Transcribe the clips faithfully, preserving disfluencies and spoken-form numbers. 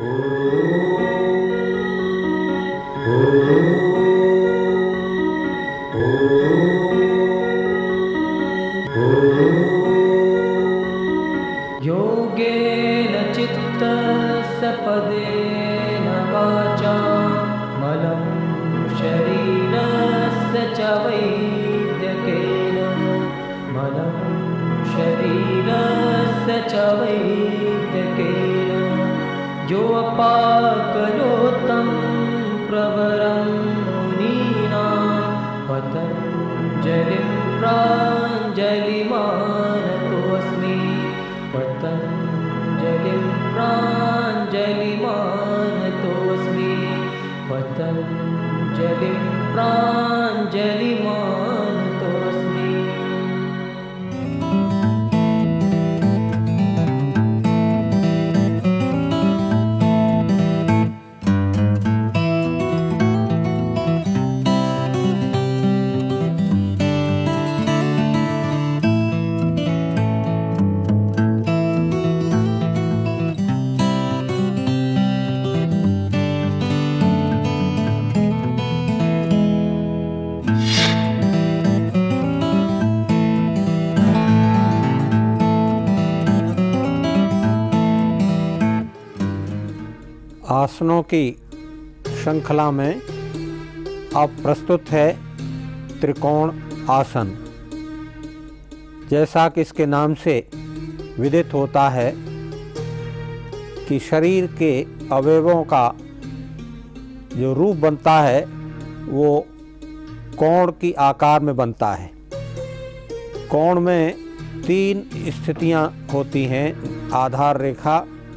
योगेन चित्तस्य पदेन वाचा मलं शरीरस्य च वैद्यकेन मलं शरीरस्य च वैद्यकेन योऽपाकरोतं प्रवरं मुनीनां पतञ्जलिं प्राञ्जलिमानतोऽस्मि पतञ्जलिं प्राञ्जलिमानतोऽस्मि पतञ्जलिं प्राञ्जलिमानतोऽस्मि। आसनों की श्रृंखला में अब प्रस्तुत है त्रिकोण आसन। जैसा कि इसके नाम से विदित होता है कि शरीर के अवयवों का जो रूप बनता है वो कोण की आकार में बनता है। कोण में तीन स्थितियां होती हैं, आधार रेखा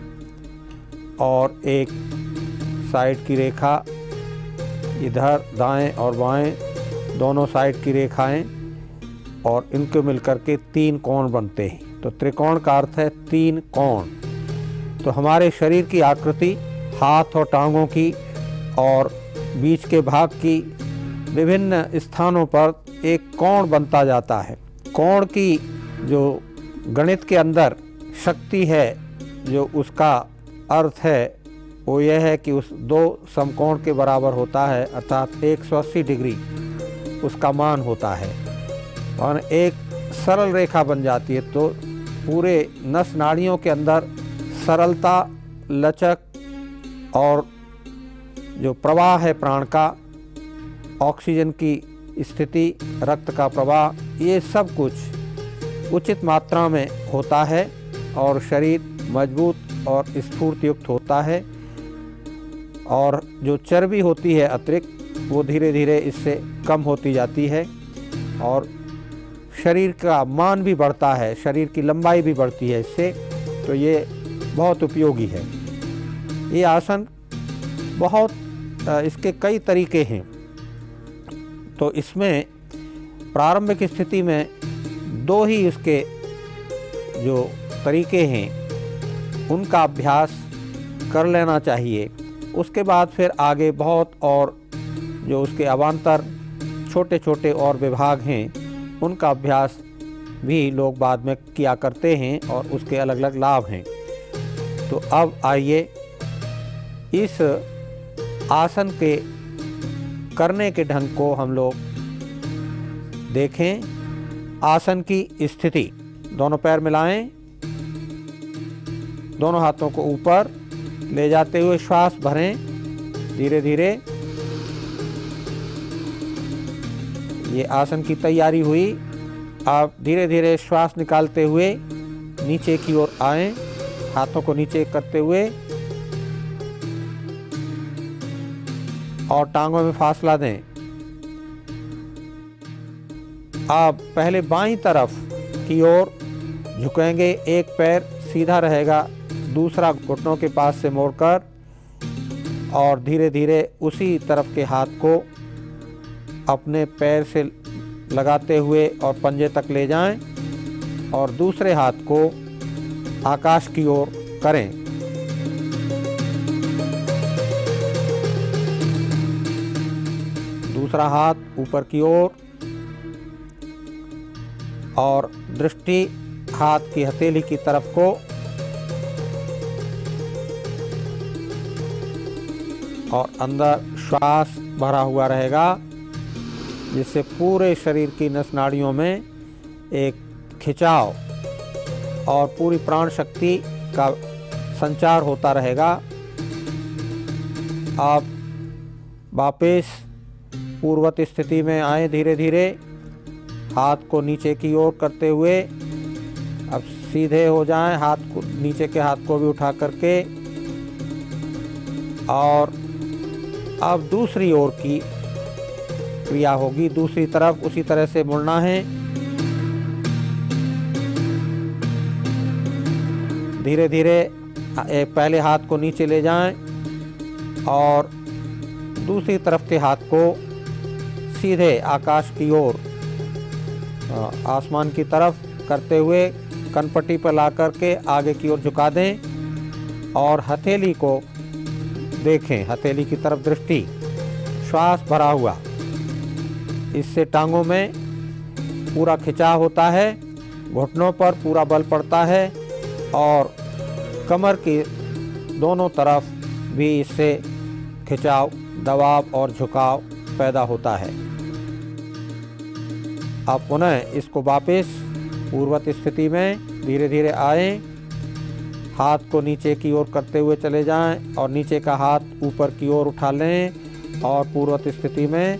और एक साइड की रेखा, इधर दाएं और बाएं दोनों साइड की रेखाएं, और इनको मिलकर के तीन कोण बनते हैं। तो त्रिकोण का अर्थ है तीन कोण। तो हमारे शरीर की आकृति हाथ और टांगों की और बीच के भाग की विभिन्न स्थानों पर एक कोण बनता जाता है। कोण की जो गणित के अंदर शक्ति है, जो उसका अर्थ है वो यह है कि उस दो समकोण के बराबर होता है, अर्थात एक सौ अस्सी डिग्री उसका मान होता है, और एक सरल रेखा बन जाती है। तो पूरे नस नाड़ियों के अंदर सरलता, लचक और जो प्रवाह है प्राण का, ऑक्सीजन की स्थिति, रक्त का प्रवाह, ये सब कुछ उचित मात्रा में होता है और शरीर मजबूत और स्फूर्ति युक्त होता है। और जो चर्बी होती है अतिरिक्त, वो धीरे धीरे इससे कम होती जाती है और शरीर का मान भी बढ़ता है, शरीर की लंबाई भी बढ़ती है इससे। तो ये बहुत उपयोगी है। ये आसन बहुत, इसके कई तरीके हैं। तो इसमें प्रारंभिक स्थिति में दो ही इसके जो तरीके हैं उनका अभ्यास कर लेना चाहिए। उसके बाद फिर आगे बहुत और जो उसके अवान्तर छोटे छोटे और विभाग हैं उनका अभ्यास भी लोग बाद में किया करते हैं और उसके अलग अलग लाभ हैं। तो अब आइए इस आसन के करने के ढंग को हम लोग देखें। आसन की स्थिति, दोनों पैर मिलाएं, दोनों हाथों को ऊपर ले जाते हुए श्वास भरें धीरे धीरे। ये आसन की तैयारी हुई। आप धीरे धीरे श्वास निकालते हुए नीचे की ओर आएं, हाथों को नीचे करते हुए और टांगों में फासला दें। आप पहले बाईं तरफ की ओर झुकेंगे, एक पैर सीधा रहेगा, दूसरा घुटनों के पास से मोड़कर, और धीरे धीरे उसी तरफ के हाथ को अपने पैर से लगाते हुए और पंजे तक ले जाएं और दूसरे हाथ को आकाश की ओर करें। दूसरा हाथ ऊपर की ओर और दृष्टि हाथ की हथेली की तरफ को और अंदर श्वास भरा हुआ रहेगा, जिससे पूरे शरीर की नस नाड़ियों में एक खिंचाव और पूरी प्राण शक्ति का संचार होता रहेगा। आप वापस पूर्वत स्थिति में आए, धीरे धीरे हाथ को नीचे की ओर करते हुए अब सीधे हो जाएं, हाथ को नीचे के हाथ को भी उठा करके, और अब दूसरी ओर की क्रिया होगी, दूसरी तरफ उसी तरह से मुड़ना है। धीरे धीरे पहले हाथ को नीचे ले जाएं और दूसरी तरफ के हाथ को सीधे आकाश की ओर, आसमान की तरफ करते हुए कनपट्टी पर ला करके आगे की ओर झुका दें और हथेली को देखें, हथेली की तरफ दृष्टि, श्वास भरा हुआ। इससे टांगों में पूरा खिंचाव होता है, घुटनों पर पूरा बल पड़ता है और कमर की दोनों तरफ भी इससे खिंचाव, दबाव और झुकाव पैदा होता है। आप पुनः इसको वापस पूर्वत स्थिति में धीरे धीरे आए, हाथ को नीचे की ओर करते हुए चले जाएं और नीचे का हाथ ऊपर की ओर उठा लें और पूर्वत स्थिति में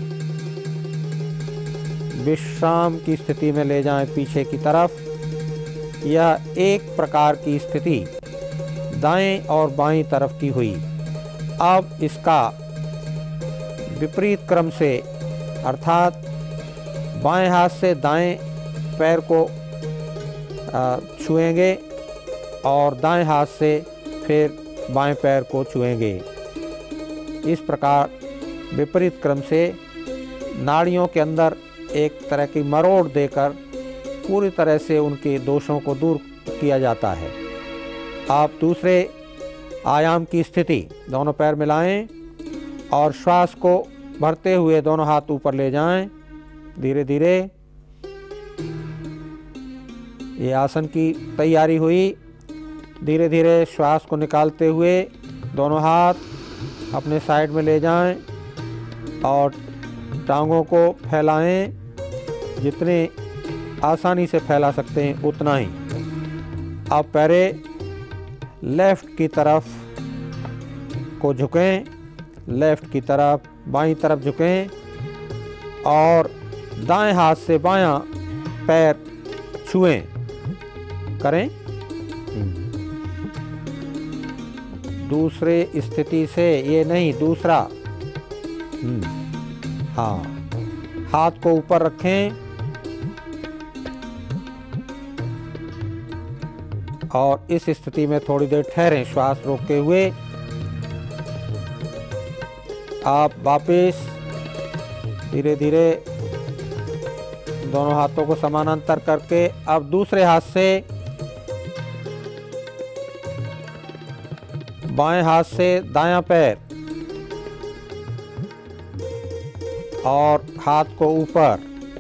विश्राम की स्थिति में ले जाएं पीछे की तरफ। यह एक प्रकार की स्थिति दाएं और बाएं तरफ की हुई। अब इसका विपरीत क्रम से, अर्थात बाएं हाथ से दाएं पैर को छुएंगे और दाएं हाथ से फिर बाएं पैर को छुएंगे। इस प्रकार विपरीत क्रम से नाड़ियों के अंदर एक तरह की मरोड़ देकर पूरी तरह से उनके दोषों को दूर किया जाता है। आप दूसरे आयाम की स्थिति, दोनों पैर मिलाएं और श्वास को भरते हुए दोनों हाथ ऊपर ले जाएं। धीरे धीरे ये आसन की तैयारी हुई। धीरे धीरे श्वास को निकालते हुए दोनों हाथ अपने साइड में ले जाएं और टांगों को फैलाएं, जितने आसानी से फैला सकते हैं उतना ही। अब पैरे लेफ्ट की तरफ को झुकें, लेफ्ट की तरफ, बाईं तरफ झुकें और दाएं हाथ से बायां पैर छुएं करें। दूसरे स्थिति से, ये नहीं, दूसरा, हाँ, हाथ को ऊपर रखें और इस स्थिति में थोड़ी देर ठहरें श्वास रोकते हुए। आप वापस धीरे धीरे दोनों हाथों को समानांतर करके अब दूसरे हाथ से बाएं हाथ से दायां पैर और हाथ को ऊपर,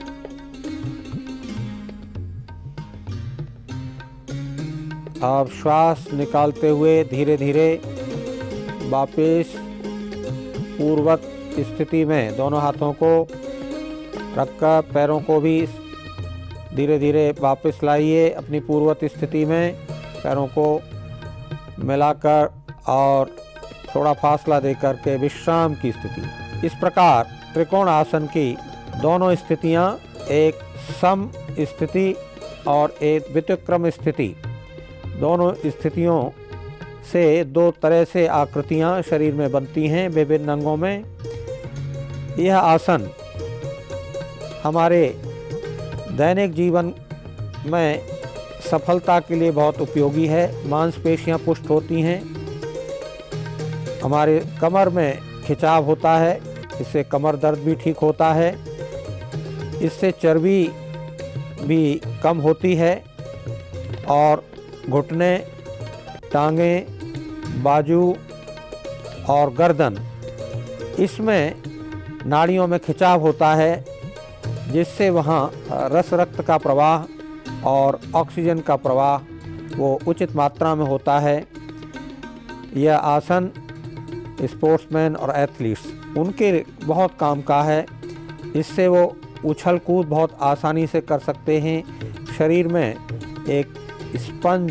अब श्वास निकालते हुए धीरे धीरे वापस पूर्वत स्थिति में दोनों हाथों को रखकर पैरों को भी धीरे धीरे वापस लाइए अपनी पूर्वत स्थिति में, पैरों को मिलाकर और थोड़ा फासला देकर के विश्राम की स्थिति। इस प्रकार त्रिकोण आसन की दोनों स्थितियां, एक सम स्थिति और एक व्यतिक्रम स्थिति, दोनों स्थितियों से दो तरह से आकृतियां शरीर में बनती हैं विभिन्न अंगों में। यह आसन हमारे दैनिक जीवन में सफलता के लिए बहुत उपयोगी है। मांसपेशियां पुष्ट होती हैं, हमारे कमर में खिंचाव होता है, इससे कमर दर्द भी ठीक होता है, इससे चर्बी भी कम होती है और घुटने, टांगें, बाजू और गर्दन, इसमें नाड़ियों में खिंचाव होता है, जिससे वहाँ रस रक्त का प्रवाह और ऑक्सीजन का प्रवाह वो उचित मात्रा में होता है। यह आसन स्पोर्ट्समैन और एथलीट्स, उनके बहुत काम का है। इससे वो उछल कूद बहुत आसानी से कर सकते हैं। शरीर में एक स्पंज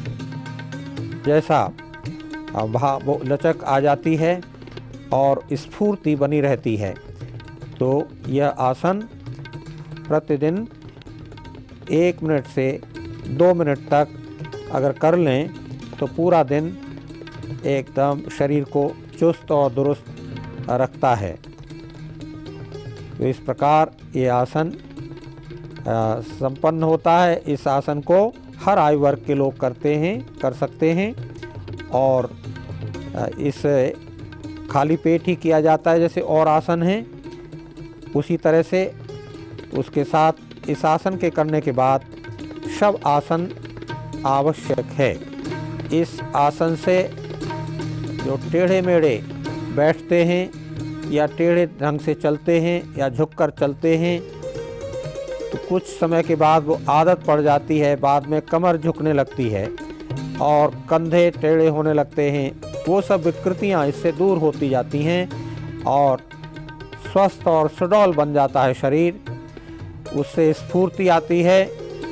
जैसा भा वो लचक आ जाती है और स्फूर्ति बनी रहती है। तो यह आसन प्रतिदिन एक मिनट से दो मिनट तक अगर कर लें तो पूरा दिन एकदम शरीर को चुस्त और दुरुस्त रखता है। तो इस प्रकार ये आसन संपन्न होता है। इस आसन को हर आयु वर्ग के लोग करते हैं कर सकते हैं और इस खाली पेट ही किया जाता है जैसे और आसन हैं। उसी तरह से उसके साथ इस आसन के करने के बाद शव आसन आवश्यक है। इस आसन से जो टेढ़े मेढ़े बैठते हैं या टेढ़े ढंग से चलते हैं या झुककर चलते हैं तो कुछ समय के बाद वो आदत पड़ जाती है। बाद में कमर झुकने लगती है और कंधे टेढ़े होने लगते हैं। वो सब विकृतियाँ इससे दूर होती जाती हैं और स्वस्थ और सुडौल बन जाता है शरीर। उससे स्फूर्ति आती है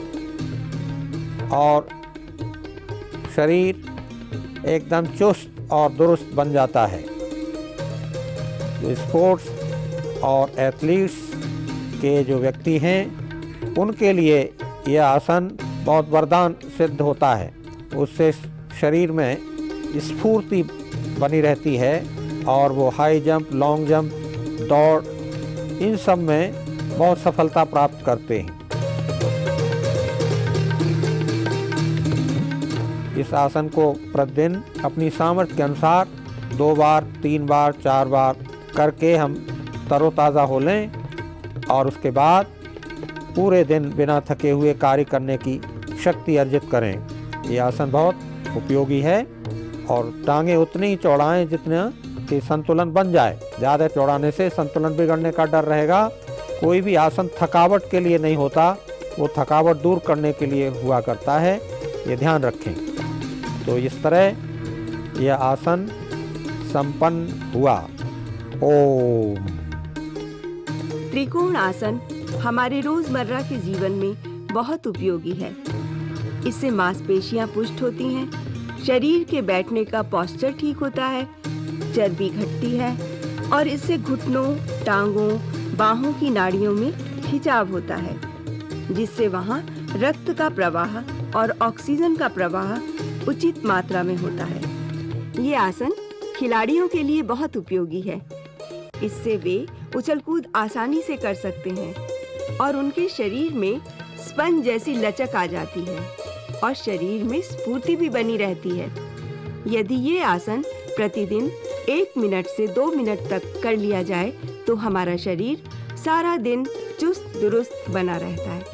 और शरीर एकदम चुस्त और दुरुस्त बन जाता है। तो स्पोर्ट्स और एथलीट्स के जो व्यक्ति हैं उनके लिए यह आसन बहुत वरदान सिद्ध होता है। उससे शरीर में स्फूर्ति बनी रहती है और वो हाई जंप, लॉन्ग जंप, दौड़, इन सब में बहुत सफलता प्राप्त करते हैं। इस आसन को प्रतिदिन अपनी सामर्थ्य के अनुसार दो बार, तीन बार, चार बार करके हम तरोताज़ा हो लें और उसके बाद पूरे दिन बिना थके हुए कार्य करने की शक्ति अर्जित करें। ये आसन बहुत उपयोगी है और टांगे उतनी ही चौड़ाएं जितना कि संतुलन बन जाए। ज़्यादा चौड़ाने से संतुलन बिगड़ने का डर रहेगा। कोई भी आसन थकावट के लिए नहीं होता, वो थकावट दूर करने के लिए हुआ करता है, ये ध्यान रखें। तो इस तरह यह आसन संपन्न हुआ। ओम। त्रिकोण आसन हमारे रोजमर्रा के जीवन में बहुत उपयोगी है। इससे मांसपेशियां पुष्ट होती हैं, शरीर के बैठने का पोस्चर ठीक होता है, चर्बी घटती है और इससे घुटनों, टांगों, बाहों की नाड़ियों में खिंचाव होता है, जिससे वहां रक्त का प्रवाह और ऑक्सीजन का प्रवाह उचित मात्रा में होता है। ये आसन खिलाड़ियों के लिए बहुत उपयोगी है। इससे वे उछल कूद आसानी से कर सकते हैं और उनके शरीर में स्पंज जैसी लचक आ जाती है और शरीर में स्फूर्ति भी बनी रहती है। यदि ये आसन प्रतिदिन एक मिनट से दो मिनट तक कर लिया जाए तो हमारा शरीर सारा दिन चुस्त दुरुस्त बना रहता है।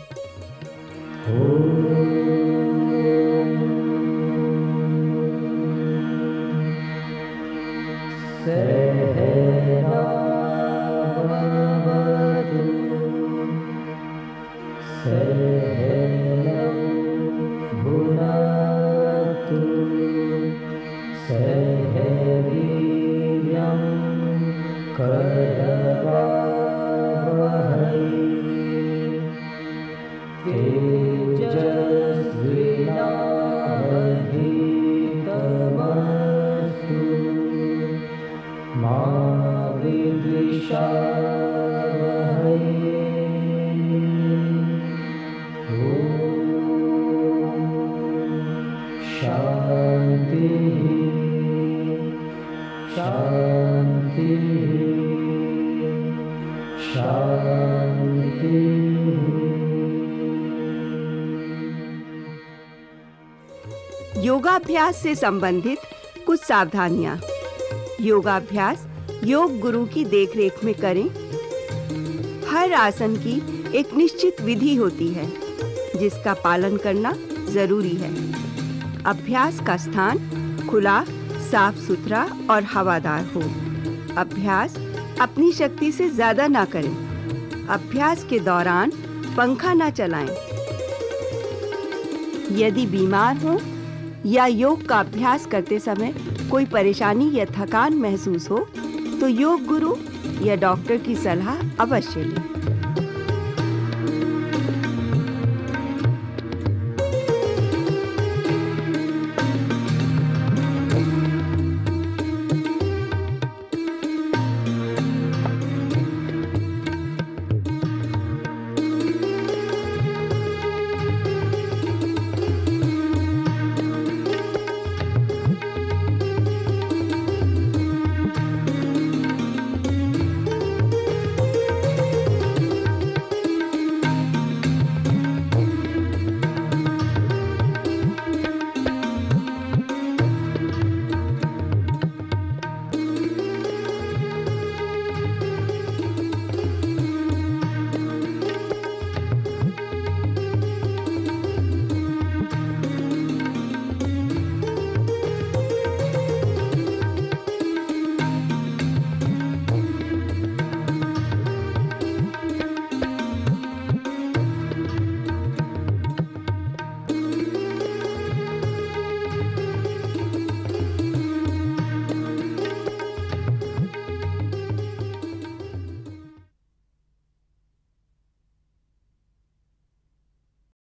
योगाभ्यास से संबंधित कुछ सावधानियां। योगाभ्यास योग गुरु की देखरेख में करें। हर आसन की एक निश्चित विधि होती है जिसका पालन करना जरूरी है। अभ्यास का स्थान खुला, साफ सुथरा और हवादार हो। अभ्यास अपनी शक्ति से ज्यादा ना करें। अभ्यास के दौरान पंखा ना चलाएं। यदि बीमार हो या योग का अभ्यास करते समय कोई परेशानी या थकान महसूस हो तो योग गुरु या डॉक्टर की सलाह अवश्य लें।